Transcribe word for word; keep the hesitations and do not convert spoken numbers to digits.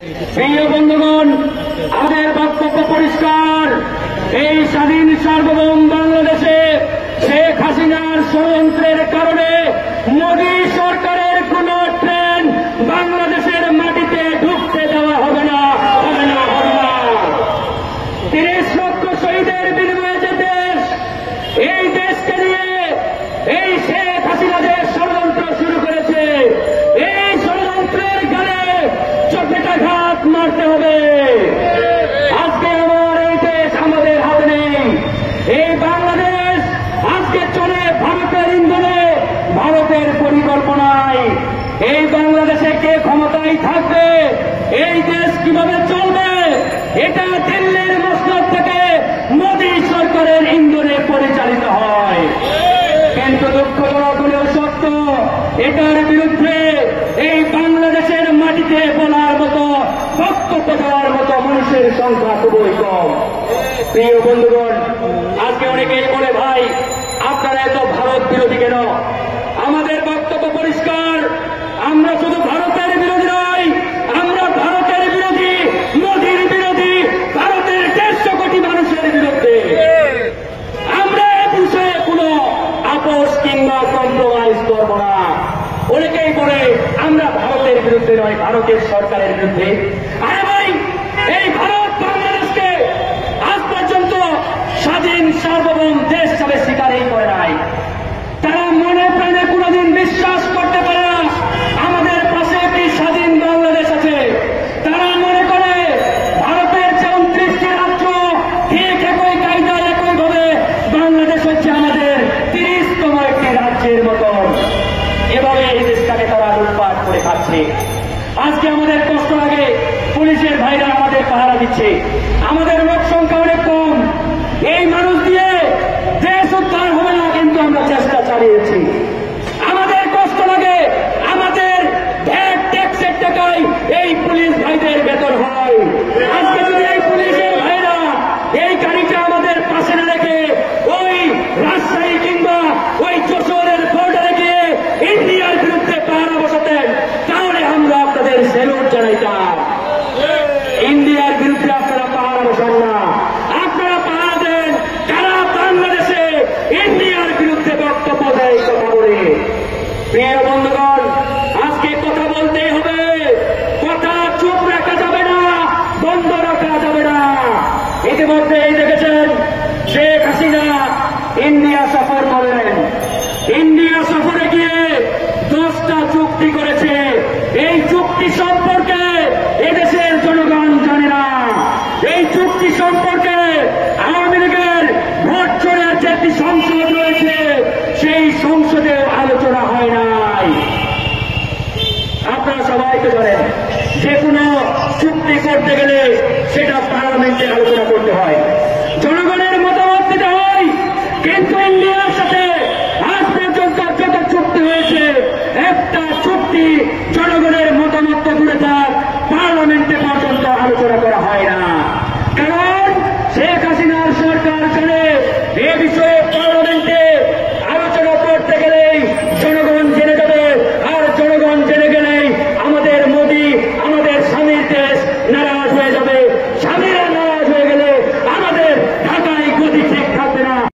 প্রিয় বন্ধুগণ, আমাদের বক্তব্য পরিষ্কার। এই স্বাধীন সার্বভৌম বাংলাদেশে শেখ হাসিনার ষড়যন্ত্রের কারণে মোদী সরকারের কোন ট্রেন বাংলাদেশের মাটিতে ঢুকতে দেওয়া হবে না, হবে না, হবে না। তিরিশ লক্ষ শহীদের বিনিময়ে যে দেশ, এই দেশকে নিয়ে এই শেখ হাসিনা যে ষড়যন্ত্র শুরু করেছে, এই ষড়যন্ত্রের গালে চোখেটাঘাত মারতে হবে। আজকে আমার এই দেশ আমাদের হাতে নেই। এই বাংলাদেশ আজকে চলে ভারতের ইন্ধনে, ভারতের পরিকল্পনায়। এই বাংলাদেশে কে ক্ষমতায় থাকবে, এই দেশ কিভাবে চলবে, এটা দিল্লির মসনদ থেকে মোদী সরকারের ইন্ধনে পরিচালিত হয়। কিন্তু দুঃখজনক হলেও সত্য, এটার বিরুদ্ধে এই বাংলাদেশের মাটিতে বলার মতো, বক্তব্য দেওয়ার মতো মানুষের সংখ্যা খুবই কম। প্রিয় বন্ধুগণ, আজকে অনেকেই বলে, ভাই আপনারা এত ভারত বিরোধী কেন? আমাদের বক্তব্য পরিষ্কার। আমরা শুধু ভারতের বিরোধী নই, আমরা ভারতের বিরোধী, মোদীর বিরোধী, ভারতের দেড়শো কোটি মানুষের বিরুদ্ধে। আমরা এ বিষয়ে কোনো আপোষ কিংবা কম্প্রোমাইজ করব না। অনেকেই বলে আমরা ভারতের বিরুদ্ধে নয়, ভারতের সরকারের বিরুদ্ধে। আরে ভাই, এই ভারত বাংলাদেশকে আজ পর্যন্ত স্বাধীন সার্বভৌম দেশ হিসাবে স্বীকারই করে নাই। তারা মনে প্রাণে কোনদিন বিশ্বাস করতে পারে না আমাদের পাশে একটি স্বাধীন বাংলাদেশ আছে। তারা মনে করে ভারতের যে উনত্রিশটি রাজ্য, ঠিক একই কায়দায় একইভাবে বাংলাদেশ হচ্ছে আমাদের তিরিশতম একটি রাজ্যের মতন। এভাবে এই দেশটাকে তারা লুটপাট করে খাচ্ছে। আজকে আমাদের কষ্ট লাগে, পুলিশের ভাইরা আমাদের পাহারা দিচ্ছে। আমাদের লোক সংখ্যা অনেক কম, এই মানুষ দিয়ে দেশ উদ্ধার হবে না, কিন্তু আমরা চেষ্টা চালিয়েছি। আমাদের কষ্ট লাগে, আমাদের ভ্যাট ট্যাক্সের টাকায় এই পুলিশ ভাইদের বেতন হয়। আজকে যদি এই পুলিশের ভাইরা এই গাড়িটা আমাদের পাশে না রেখে ওই রাজশাহী কিংবা ওই যশোরের বর্ডারে গিয়ে ইন্ডিয়ার বিরুদ্ধে পাহারা বসাতেন, তাহলে আমরা আপনাদের সেলুট জানাইতাম। ইন্ডিয়ার বিরুদ্ধে আপনারা পাহারা বসান না, আপনারা পাহারা দেন যারা বাংলাদেশে ইন্ডিয়ার বিরুদ্ধে বক্তব্য দেয়, কথা বলে। প্রিয় বন্ধুগণ, আজকে কথা বলতেই হবে, কথা চুপ রাখা যাবে না, বন্ধ রাখা যাবে না। ইতিমধ্যে এই দেখেছেন শেখ হাসিনা ইন্ডিয়া সফর করলেন। ইন্ডিয়া সফরে গিয়ে দশটা চুক্তি করেছে। এই চুক্তি সম্পর্কে এদেশের জনগণ জানে না। এই চুক্তি সম্পর্কে আওয়ামী লীগের ভোট চোরের যে একটি সংসদ রয়েছে, সেই সংসদে আলোচনা হয় নাই। আপনারা সবাইকে জানেন, যে কোনো চুক্তি করতে গেলে সেটা পার্লামেন্টে আলোচনা করতে হয়, জনগণের মতামত দিতে হয়। কিন্তু ইন্ডিয়ার সাথে আজ পর্যন্ত যত চুক্তি হয়েছে, একটা চুক্তি জনগণের মতামত দূরে থাক, পার্লামেন্টে